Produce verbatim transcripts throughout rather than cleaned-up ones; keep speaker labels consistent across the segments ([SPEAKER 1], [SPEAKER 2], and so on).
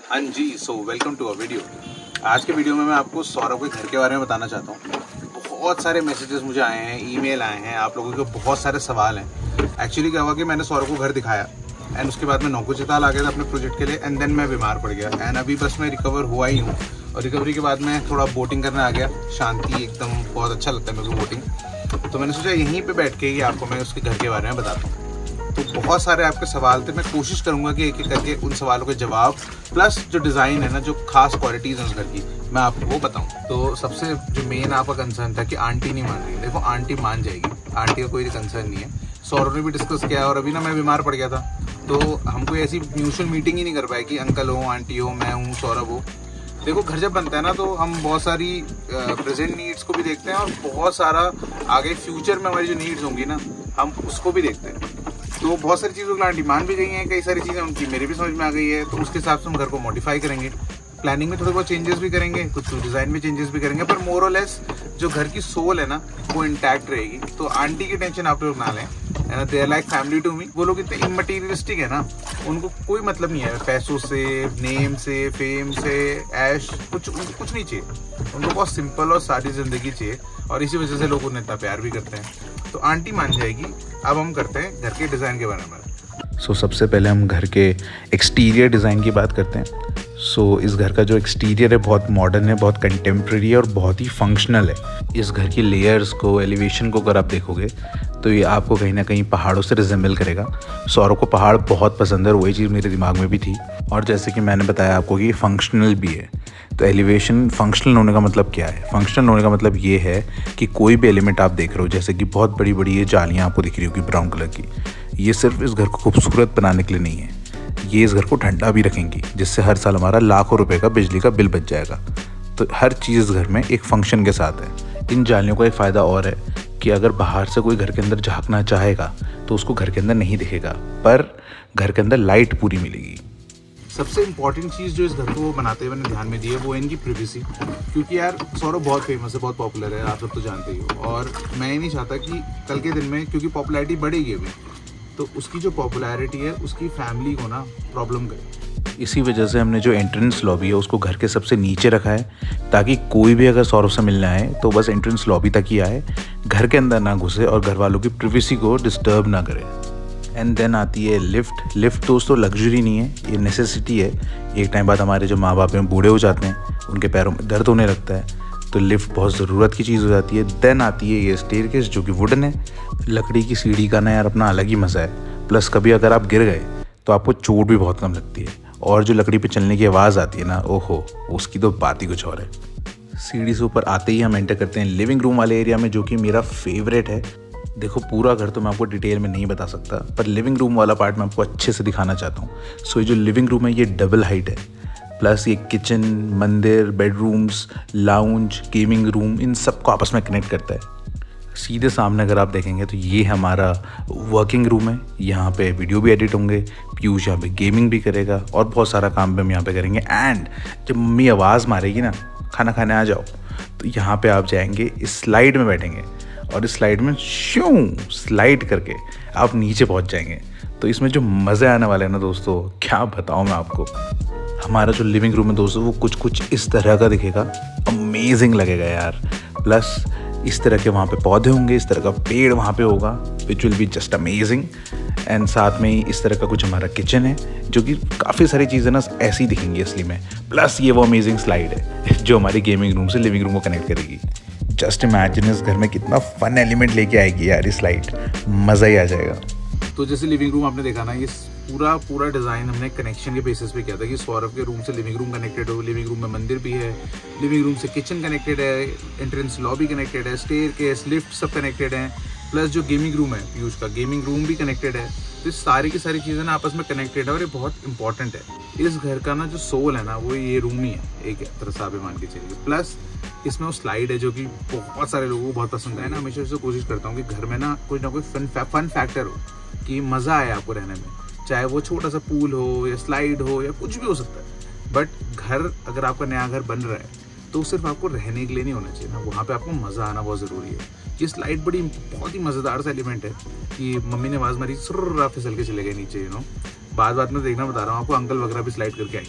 [SPEAKER 1] हाँ जी, so welcome to a video. आज के वीडियो में मैं आपको सौरभ के घर के बारे में बताना चाहता हूँ। बहुत सारे मैसेजेस मुझे आए हैं, ईमेल आए हैं, आप लोगों के बहुत सारे सवाल हैं। एक्चुअली क्या हुआ कि मैंने सौरभ को घर दिखाया एंड उसके बाद मैं नौकुचिताल आ गया था अपने प्रोजेक्ट के लिए एंड देन मैं बीमार पड़ गया एंड अभी बस मैं रिकवर हुआ ही हूँ। और रिकवरी के बाद मैं थोड़ा बोटिंग करने आ गया, शांति एकदम, बहुत अच्छा लगता है मेरे को बोटिंग। तो मैंने सोचा यहीं पर बैठ के ही आपको मैं उसके घर के बारे में बताता हूँ। तो बहुत सारे आपके सवाल थे, मैं कोशिश करूंगा कि एक एक करके उन सवालों के जवाब प्लस जो डिज़ाइन है ना, जो खास क्वालिटीज़ हैं उस घर की, मैं आपको वो बताऊं। तो सबसे जो मेन आपका कंसर्न था कि आंटी नहीं मान रही, देखो आंटी मान जाएगी, आंटी का कोई कंसर्न नहीं है। सौरभ ने भी डिस्कस किया और अभी ना मैं बीमार पड़ गया था तो हम कोई ऐसी म्यूचुअल मीटिंग ही नहीं कर पाए कि अंकल हो, आंटी हो, मैं हूँ, सौरभ हो। देखो घर जब बनता है ना तो हम बहुत सारी प्रेजेंट नीड्स को भी देखते हैं और बहुत सारा आगे फ्यूचर में हमारी जो नीड्स होंगी ना, हम उसको भी देखते हैं। तो बहुत सारी चीज़ों की डिमांड भी गई हैं, कई सारी चीज़ें उनकी मेरे भी समझ में आ गई है, तो उसके हिसाब से हम घर को मॉडिफाई करेंगे, प्लानिंग में थोड़े बहुत चेंजेस भी करेंगे, कुछ डिज़ाइन में चेंजेस भी करेंगे, पर मोर और लेस जो घर की सोल है ना वो इंटैक्ट रहेगी। तो आंटी की टेंशन आप लोग ना लें, they are like family to me. वो लोग इतने इमटेरियलिस्टिक है ना, उनको कोई मतलब नहीं है पैसों से, नेम से, फेम से, ऐश, कुछ कुछ नहीं चाहिए उनको। बहुत सिंपल और सादी जिंदगी चाहिए और इसी वजह से लोग उन्हें इतना प्यार भी करते हैं। तो आंटी मान जाएगी। अब हम करते हैं घर के डिज़ाइन के बारे में।
[SPEAKER 2] सो so, सबसे पहले हम घर के एक्सटीरियर डिज़ाइन की बात करते हैं। सो so, इस घर का जो एक्सटीरियर है बहुत मॉडर्न है, बहुत कंटेम्प्रेरी है और बहुत ही फंक्शनल है। इस घर की लेयर्स को, एलिवेशन को अगर आप देखोगे तो ये आपको कहीं ना कहीं पहाड़ों से रिजेंबल करेगा। सौरभ को पहाड़ बहुत पसंद है और वही चीज़ मेरे दिमाग में भी थी। और जैसे कि मैंने बताया आपको कि फंक्शनल भी है। तो एलिवेशन फंक्शनल होने का मतलब क्या है? फंक्शनल होने का मतलब ये है कि कोई भी एलिमेंट आप देख रहे हो, जैसे कि बहुत बड़ी बड़ी ये जालियाँ आपको दिख रही होगी ब्राउन कलर की, ये सिर्फ इस घर को खूबसूरत बनाने के लिए नहीं है, ये इस घर को ठंडा भी रखेंगी, जिससे हर साल हमारा लाखों रुपए का बिजली का बिल बच जाएगा। तो हर चीज़ इस घर में एक फंक्शन के साथ है। इन जालियों का एक फ़ायदा और है कि अगर बाहर से कोई घर के अंदर झांकना चाहेगा तो उसको घर के अंदर नहीं दिखेगा, पर घर के अंदर लाइट पूरी मिलेगी।
[SPEAKER 1] सबसे इम्पॉर्टेंट चीज़ जो इस घर को बनाते हुए मैंने ध्यान में दी है वो है इनकी प्रिवेसी। क्योंकि यार सौरभ बहुत फेमस है, बहुत पॉपुलर है, आप सब तो जानते ही हो। और मैं ये नहीं चाहता कि कल के दिन में, क्योंकि पॉपुलैरिटी बढ़ेगी अभी, तो उसकी जो पॉपुलैरिटी है उसकी फैमिली को ना प्रॉब्लम करे।
[SPEAKER 2] इसी वजह से हमने जो एंट्रेंस लॉबी है उसको घर के सबसे नीचे रखा है, ताकि कोई भी अगर सौरभ से मिलना आए तो बस एंट्रेंस लॉबी तक ही आए, घर के अंदर ना घुसे और घर वालों की प्रिवेसी को डिस्टर्ब ना करे। एंड देन आती है लिफ्ट। लिफ्ट दोस्तों लग्जरी नहीं है, ये नेसेसिटी है। एक टाइम बाद हमारे जो माँ बाप हैं बूढ़े हो जाते हैं, उनके पैरों में दर्द होने लगता है, तो लिफ्ट बहुत ज़रूरत की चीज़ हो जाती है। देन आती है ये स्टेयरकेस जो कि वुडन है। लकड़ी की सीढ़ी का ना यार अपना अलग ही मज़ा है। प्लस कभी अगर आप गिर गए तो आपको चोट भी बहुत कम लगती है। और जो लकड़ी पे चलने की आवाज़ आती है ना, ओहो, उसकी तो बात ही कुछ और है। सीढ़ी से ऊपर आते ही हम एंटर करते हैं लिविंग रूम वाले एरिया में, जो कि मेरा फेवरेट है। देखो पूरा घर तो मैं आपको डिटेल में नहीं बता सकता, पर लिविंग रूम वाला पार्ट मैं आपको अच्छे से दिखाना चाहता हूँ। सो ये जो लिविंग रूम है ये डबल हाइट है, प्लस ये किचन, मंदिर, बेडरूम्स, लाउंज, गेमिंग रूम, इन सब को आपस में कनेक्ट करता है। सीधे सामने अगर आप देखेंगे तो ये हमारा वर्किंग रूम है। यहाँ पे वीडियो भी एडिट होंगे, पीयूष यहाँ पे गेमिंग भी करेगा और बहुत सारा काम भी हम यहाँ पे करेंगे। एंड जब मम्मी आवाज़ मारेगी ना, खाना खाने आ जाओ, तो यहाँ पे आप जाएंगे, इस स्लाइड में बैठेंगे और इस स्लाइड में श्यूं स्लाइड करके आप नीचे पहुँच जाएंगे। तो इसमें जो मज़े आने वाले हैं ना दोस्तों, क्या बताऊँ मैं आपको। हमारा जो लिविंग रूम है दोस्तों वो कुछ कुछ इस तरह का दिखेगा, अमेजिंग लगेगा यार। प्लस इस तरह के वहाँ पे पौधे होंगे, इस तरह का पेड़ वहाँ पे होगा, which will be just amazing. And साथ में ही इस तरह का कुछ हमारा किचन है, जो कि काफ़ी सारी चीज़ें ना ऐसी दिखेंगी असली में। प्लस ये वो अमेजिंग स्लाइड है जो हमारी गेमिंग रूम से लिविंग रूम को कनेक्ट करेगी। जस्ट इमेजिन इस घर में कितना फन एलिमेंट लेके आएगी यार ये स्लाइड, मज़ा ही आ जाएगा।
[SPEAKER 1] तो जैसे लिविंग रूम आपने देखा ना, ये पूरा पूरा डिज़ाइन हमने कनेक्शन के बेसिस पे किया था कि सौरभ के रूम से लिविंग रूम कनेक्टेड हो, लिविंग रूम में मंदिर भी है, लिविंग रूम से किचन कनेक्टेड है, एंट्रेंस लॉबी कनेक्टेड है, स्टेयरकेस, लिफ्ट सब कनेक्टेड हैं, प्लस जो गेमिंग रूम है पीयूष का, गेमिंग रूम भी कनेक्टेड है। तो सारी की सारी चीज़ें ना आपस में कनेक्टेड है और ये बहुत इंपॉर्टेंट है। इस घर का ना जो सोल है ना वो ये रूम ही है, एक तरह से आप मान के चलिए। प्लस इसमें वो स्लाइड है जो कि बहुत सारे लोगों को बहुत पसंद है ना। हमेशा से कोशिश करता हूँ कि घर में ना कोई ना कोई फन फन फैक्टर हो कि मज़ा आए आपको रहने में, चाहे वो छोटा सा पूल हो या स्लाइड हो या कुछ भी हो सकता है। बट घर अगर आपका नया घर बन रहा है तो सिर्फ आपको रहने के लिए नहीं होना चाहिए ना, वहाँ पे आपको मज़ा आना बहुत ज़रूरी है। ये स्लाइड बड़ी बहुत ही मज़ेदार सा एलिमेंट है कि मम्मी ने आवाज़ मारी, सुर्र फिसल के चले गए नीचे, यू नो। बाद बाद में देखना बता रहा हूँ आपको, अंकल वगैरह भी स्लाइड करके आएंगे।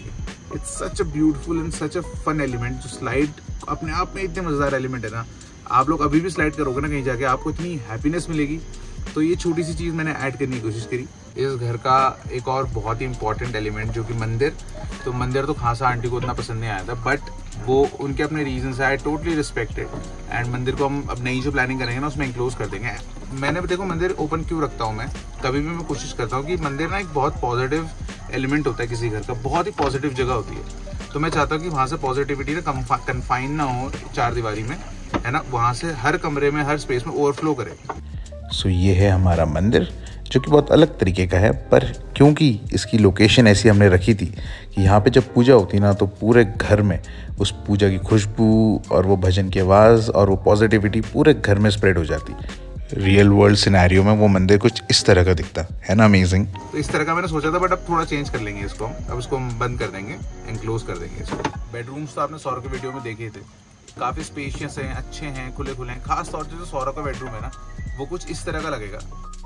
[SPEAKER 1] It's such a beautiful and such a fun element. जो स्लाइड अपने आप में इतने मज़ेदार एलिमेंट है ना, आप लोग अभी भी स्लाइड करोगे ना कहीं जाके, आपको इतनी हैप्पीनेस मिलेगी। तो ये छोटी सी चीज़ मैंने ऐड करने की कोशिश करी। इस घर का एक और बहुत ही इंपॉर्टेंट एलिमेंट जो कि मंदिर, तो मंदिर तो खासा आंटी को उतना पसंद नहीं आया था, बट वो उनके अपने रीजंस है, आई टोटली रिस्पेक्टेड। एंड मंदिर को हम अब नई जो प्लानिंग करेंगे ना उसमें इंक्लोज कर देंगे। मैंने देखो मंदिर ओपन क्यों रखता हूँ मैं, कभी भी मैं कोशिश करता हूँ कि मंदिर ना एक बहुत पॉजिटिव एलिमेंट होता है किसी घर का, बहुत ही पॉजिटिव जगह होती है। तो मैं चाहता हूँ कि वहाँ से पॉजिटिविटी ना कन्फाइन ना हो चार दीवारी में, है ना, वहाँ से हर कमरे में हर स्पेस में ओवरफ्लो करे।
[SPEAKER 2] सो so, ये है हमारा मंदिर जो कि बहुत अलग तरीके का है, पर क्योंकि इसकी लोकेशन ऐसी हमने रखी थी कि यहाँ पे जब पूजा होती ना तो पूरे घर में उस पूजा की खुशबू और वो भजन की आवाज़ और वो पॉजिटिविटी पूरे घर में स्प्रेड हो जाती। रियल वर्ल्ड सिनेरियो में वो मंदिर कुछ इस तरह का दिखता है ना, अमेजिंग।
[SPEAKER 1] तो इस तरह का मैंने सोचा था, बट अब थोड़ा चेंज कर लेंगे इसको हम। अब इसको हम बंद कर देंगे, एनक्लोज कर देंगे इसको। बेडरूम्स तो आपने सौरव के वीडियो में देखे थे, काफ़ी स्पेशियस हैं, अच्छे हैं, खुले खुले हैं। खास तौर से जो सौरव का बेडरूम है ना वो कुछ इस तरह का लगेगा,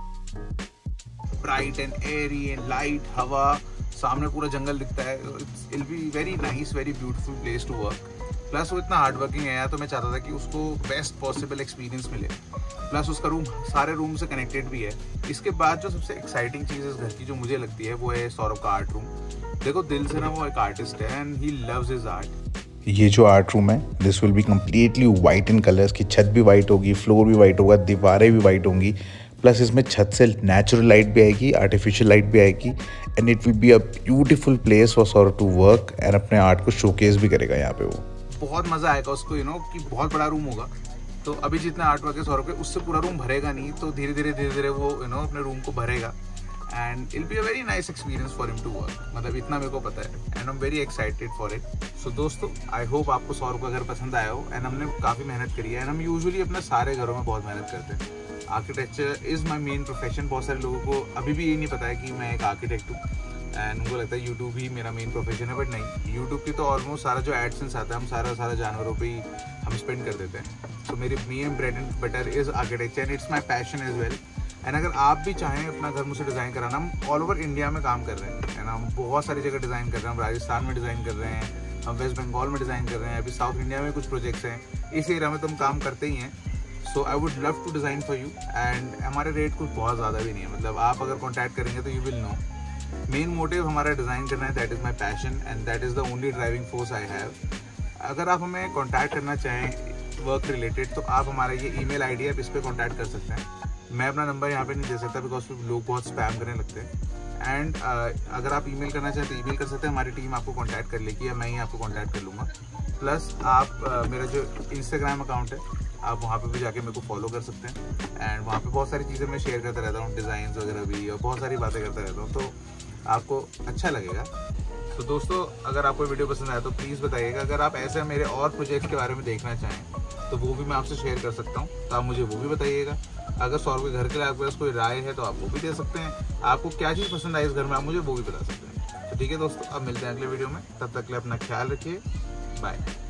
[SPEAKER 1] bright and airy and light, हवा, सामने पूरा जंगल दिखता है। It's will be very nice, very beautiful place to work. Plus वो इतना हार्ड वर्किंग है यार, तो मैं चाहता था कि उसको बेस्ट पॉसिबल एक्सपीरियंस मिले। प्लस उसका रूम सारे रूम से कनेक्टेड भी है। इसके बाद जो सबसे एक्साइटिंग चीज़ इस घर की जो मुझे लगती है वो है सौरव का आर्ट रूम। देखो दिल से ना वो एक आर्टिस्ट है and he loves his art.
[SPEAKER 2] ये जो आर्ट रूम है this will be completely white in colours की। छत भी वाइट होगी, फ्लोर भी वाइट होगा, दीवारें भी वाइट होंगी। प्लस इसमें छत से नेचुरल लाइट भी आएगी, आर्टिफिशियल लाइट भी आएगी and it will be a beautiful place for Saurav to work and अपने आर्ट को शोकेस भी करेगा यहाँ पे। वो
[SPEAKER 1] बहुत मज़ा आएगा उसको, यू नो कि बहुत बड़ा रूम होगा। तो अभी जितना आर्ट वर्क है सौरव के उससे पूरा रूम भरेगा नहीं, तो धीरे धीरे धीरे धीरे वो यू नो अपने रूम को भरेगा and it be a very nice experience for him to work. मतलब इतना मेरे को पता है and I am very excited for it. So दोस्तों आई होप आपको सौरव का घर पसंद आया हो एंड हमने काफ़ी मेहनत करी है एंड हम यूजुअली अपने सारे घरों में बहुत मेहनत करते हैं। Architecture is my main profession. बहुत सारे लोगों को अभी भी ये नहीं पता है कि मैं एक आर्किटेक्ट हूँ एंड उनको लगता है यूट्यूब ही मेरा मेन प्रोफेशन है, बट नहीं, यूट्यूब की तो ऑलमोस्ट सारा जो एडसेंस आता है हम सारा सारा जानवरों पे ही हम स्पेंड कर देते हैं। सो मेरी main bread and butter is architecture and it's my passion as well. And अगर आप भी चाहें अपना घर मुझसे डिज़ाइन कराना, हम ऑल ओवर इंडिया में काम कर रहे हैं एंड हम बहुत सारी जगह डिज़ाइन कर रहे हैं। हम राजस्थान में डिज़ाइन कर रहे हैं, हम वेस्ट बंगाल में डिज़ाइन कर रहे हैं, अभी साउथ इंडिया में कुछ प्रोजेक्ट्स हैं, इस एरिया में तो हम काम करते ही हैं। So I would love to design for you and हमारे रेट कुछ बहुत ज़्यादा भी नहीं है। मतलब आप अगर कॉन्टैक्ट करेंगे तो you will know. Main motive हमारा डिज़ाइन करना है, that is my passion and that is the only driving force I have. अगर आप हमें कॉन्टैक्ट करना चाहें वर्क रिलेटेड तो आप हमारा ये ईमेल आईडी है, इस पर कॉन्टैक्ट कर सकते हैं। मैं अपना नंबर यहाँ पे नहीं दे सकता बिकॉज लोग बहुत स्पैम करने लगते हैं। एंड uh, अगर आप ईमेल करना चाहें तो ईमेल कर सकते हैं, हमारी टीम आपको कांटेक्ट कर लेगी या मैं ही आपको कांटेक्ट कर लूँगा। प्लस आप uh, मेरा जो इंस्टाग्राम अकाउंट है आप वहाँ पे भी जाके मेरे को फॉलो कर सकते हैं एंड वहाँ पे बहुत सारी चीज़ें मैं शेयर करता रहता हूँ, डिज़ाइन वगैरह भी, और बहुत सारी बातें करता रहता हूँ, तो आपको अच्छा लगेगा। तो दोस्तों अगर आपको वीडियो पसंद आया तो प्लीज़ बताइएगा। अगर आप ऐसे मेरे और प्रोजेक्ट के बारे में देखना चाहें तो वो भी मैं आपसे शेयर कर सकता हूँ, तो आप मुझे वो भी बताइएगा। अगर सौरव के घर के लिए आपके पास कोई राय है तो आप वो भी दे सकते हैं। आपको क्या चीज़ पसंद आई इस घर में आप मुझे वो भी बता सकते हैं। तो ठीक है दोस्तों, अब मिलते हैं अगले वीडियो में, तब तक के लिए अपना ख्याल रखिए, बाय।